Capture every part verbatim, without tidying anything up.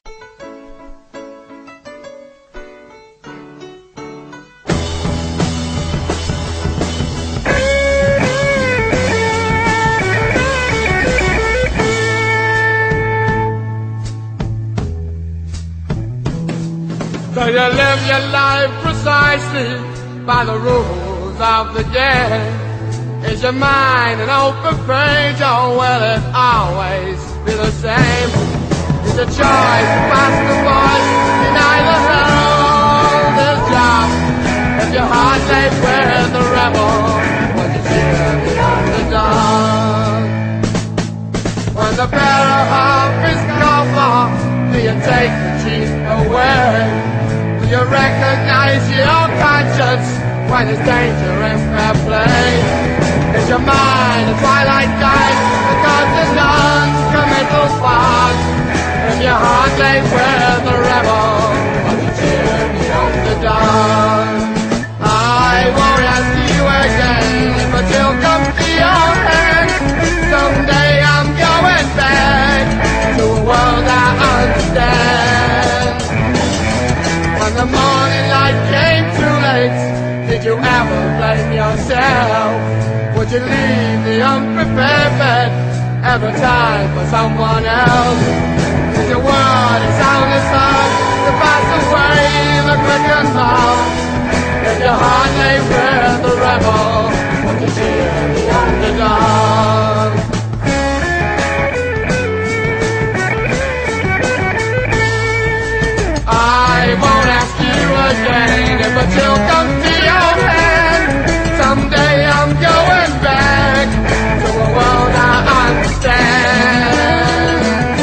So you live your life precisely by the rules of the game. Is your mind an open page, or will it always be the same? Is a choice to pass the voice, deny the herald his job. If your heart lay with the rebel, would you cheer the underdog? When the bearer of his cover, do you take the chief away? Do you recognize your conscience when there's danger in fair play? Is your mind a twilight guide because the non-committal part? If your heart lay with the rebel, would you cheer the underdog? I won't ask you again, but you'll come to your hand. Someday I'm going back to a world I understand. When the morning light came too late, did you ever blame yourself? Would you leave the unprepared bed every time for someone else? Is your word a soundless song to pass away the quickened love? If your heart lay with the rebel, would you cheer the underdog? I won't ask you again, but you'll come to your hand. Someday I'm going back to a world I understand.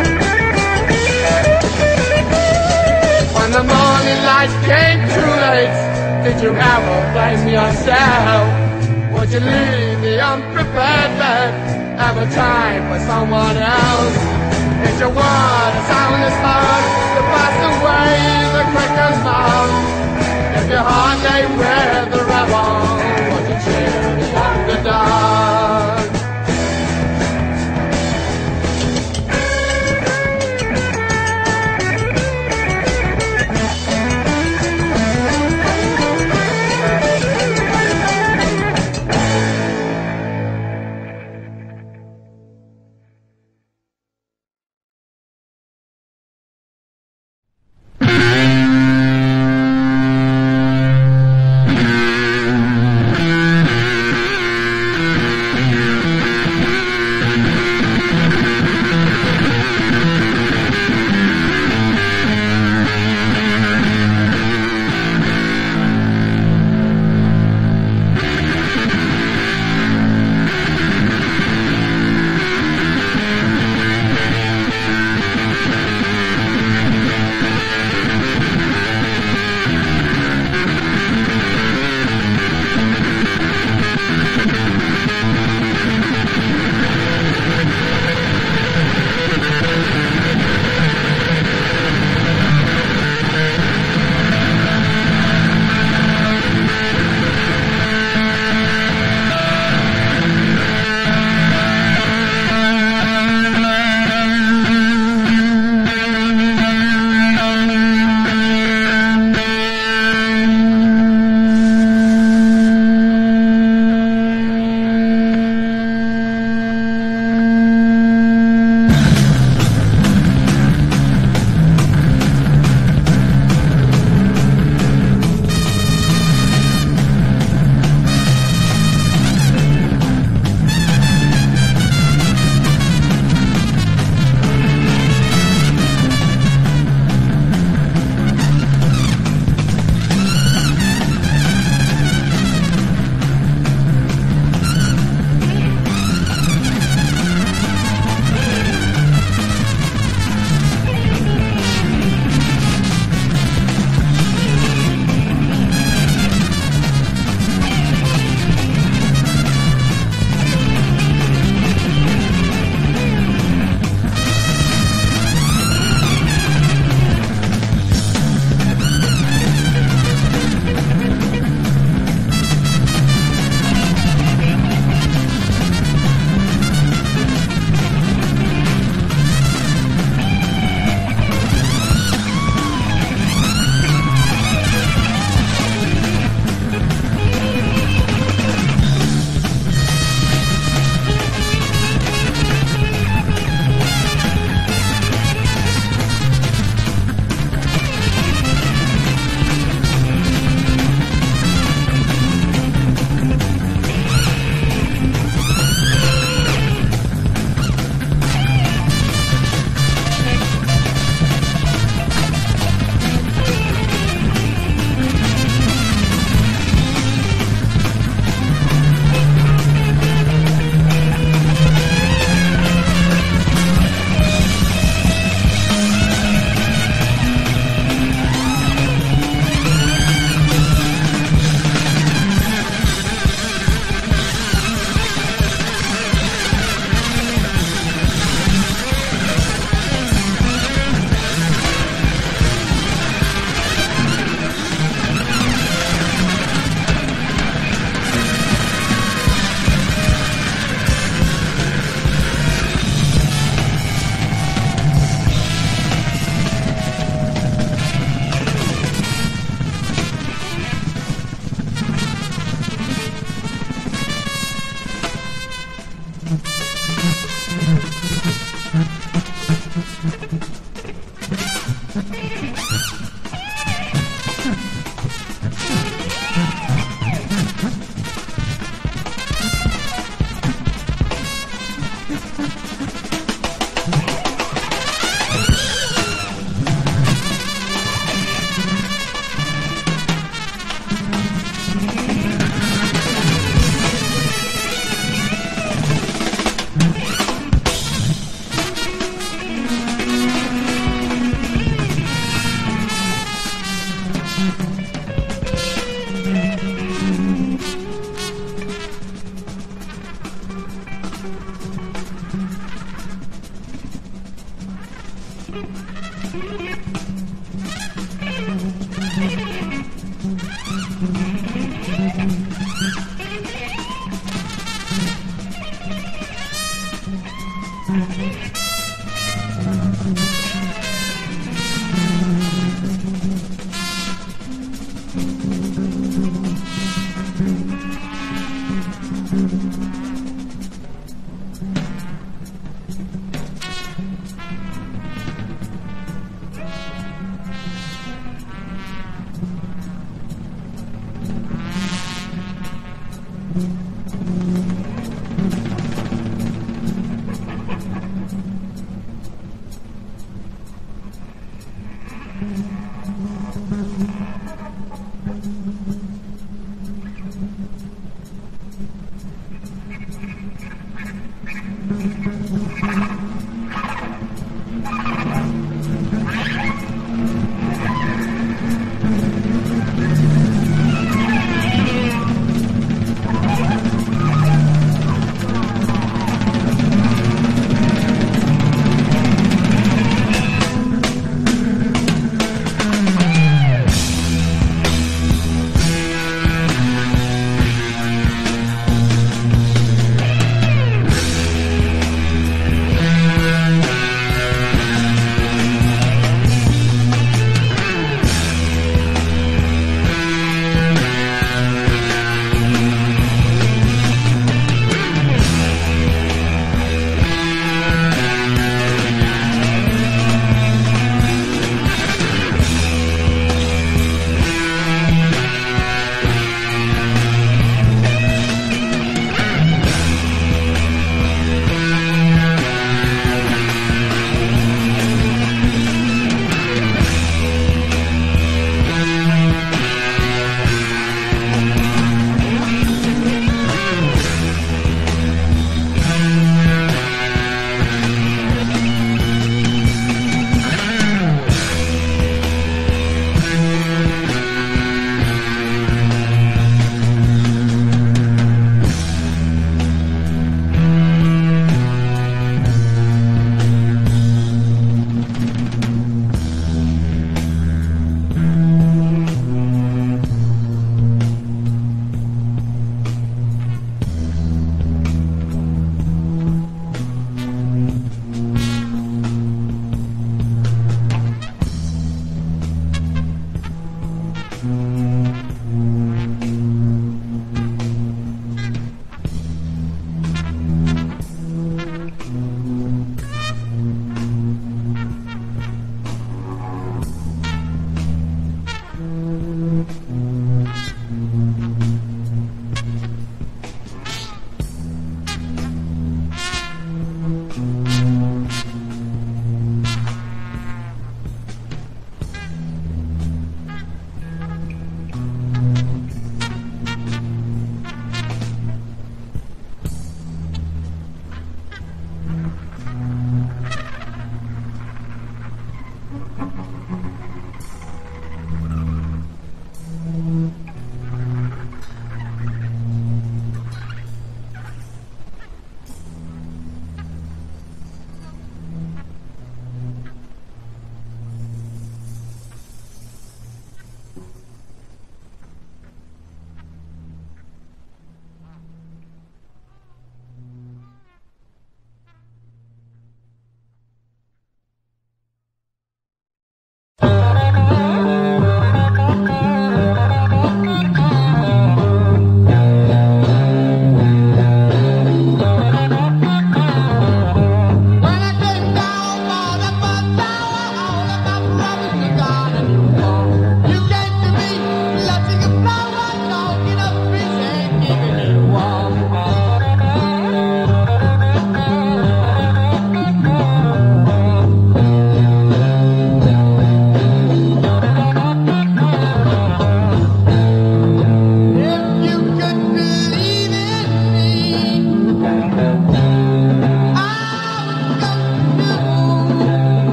When the morning light came too late, did you ever blame yourself? Would you leave the unprepared bed every time for someone else? Is your word a soundless heart to pass away the quickened mouth? If your heart lay with the rebel, would you cheer the underdog? Mm-hmm.